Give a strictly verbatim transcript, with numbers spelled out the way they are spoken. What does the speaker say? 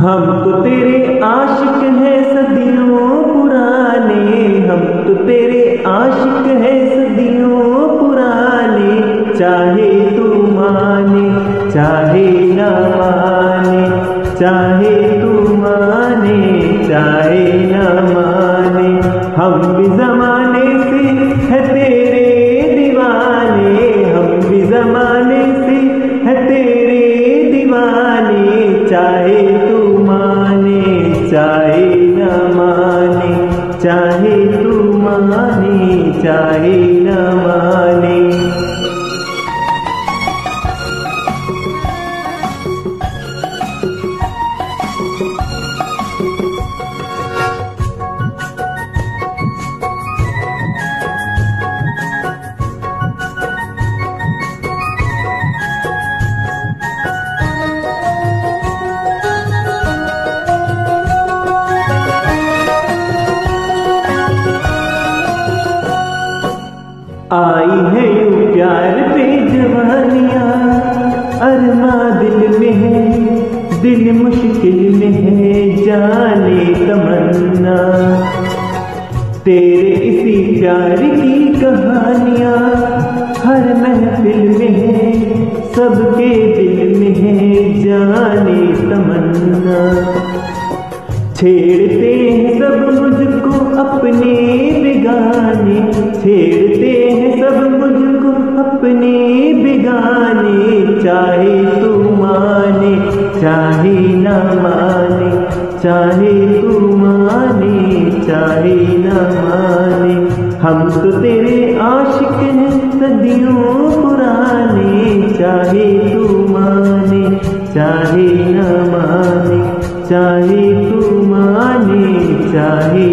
हम तो तेरे आशिक हैं सदियों पुराने, हम तो तेरे आशिक हैं सदियों पुराने। चाहे तू माने चाहे ना माने, चाहे तू माने चाहे ना माने, हम भी ज़माने से है तेरे दीवाने, हम भी ज़माने से है तेरे दीवाने। चाहे तू माने चाहे न माने, चाहे तू माने चाहे न माने। आई है यूं प्यार पे जवानियाँ, अरमा दिल में है, दिल मुश्किल में है, जाने तमन्ना। तेरे इसी प्यार की कहानियाँ हर महफिल में है, सबके दिल में है, जाने तमन्ना। छेड़ते हैं सब मुझको अपने बेगाने, छेड़ते हैं सब मुझको अपने बेगाने। चाहे तू माने चाहे ना माने, चाहे तू माने चाहे ना माने, हम तो तेरे आशिक हैं सदियों पुराने। चाहे तू माने चाहे ना माने, चाहे तू माने चाहे